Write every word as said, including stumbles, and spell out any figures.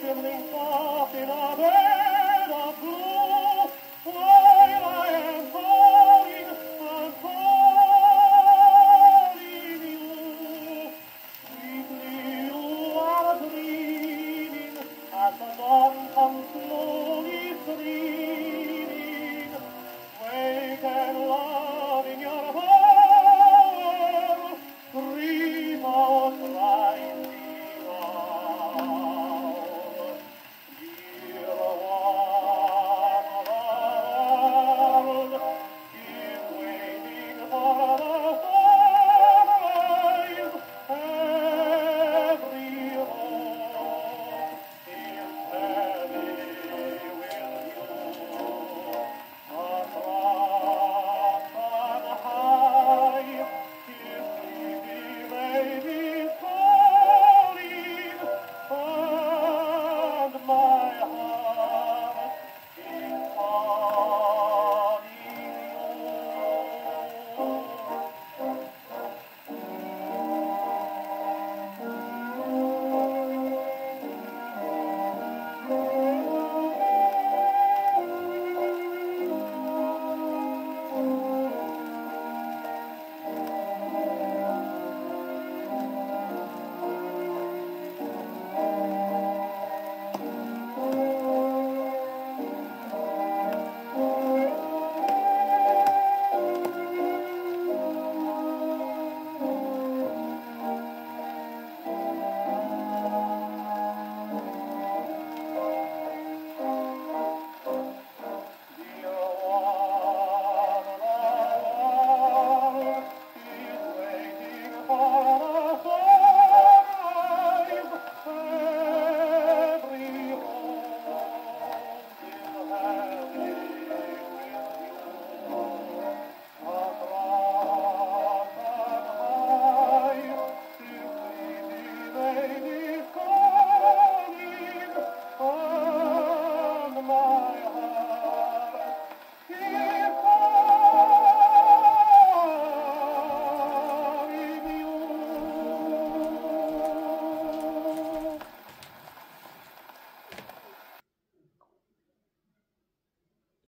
trembling soft in a bed of blue, while I am falling, I'm falling you. Sweetly you are dreaming, as the dawn comes slowly streaming. Wake and love in your power, dream out rising out. Dear one of the world is waiting for the sunrise. Every hope is heavy with you. Across on high, his sleepy baby's calling, and my heart is calling baby.